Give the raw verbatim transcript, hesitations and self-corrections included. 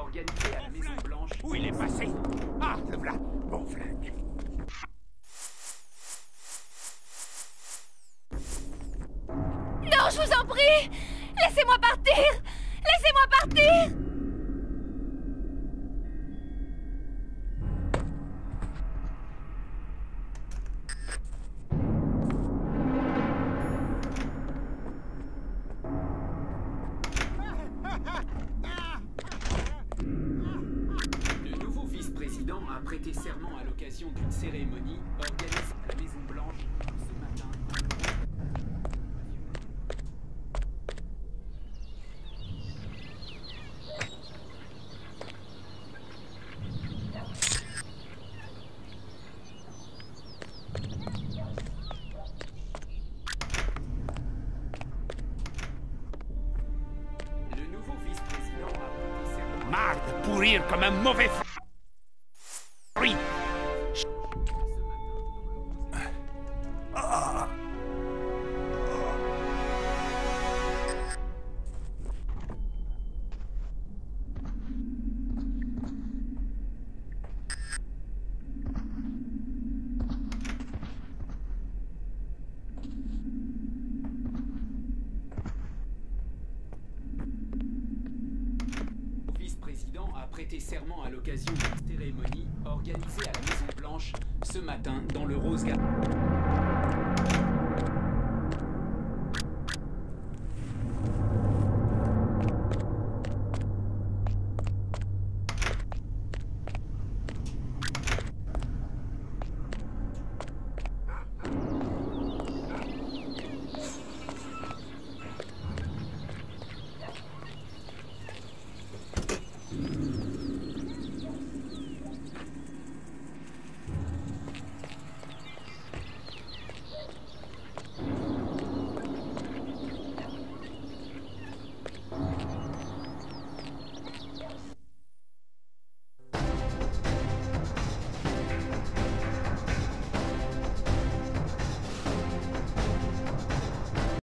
organisée à la Maison Blanche. Où il est passé? Ah, le voilà. Bon flingue. Non, je vous en prie! Laissez-moi partir! Laissez-moi partir! Le nouveau vice-président a prêté serment à l'occasion d'une cérémonie organisée à la Maison Blanche ce matin. Le nouveau vice-président a prêté serment. Marre de pourrir comme un mauvais fruit. Le vice-président a prêté serment à l'occasion d'une cérémonie organisée à la Maison Blanche ce matin dans le Rose Garden.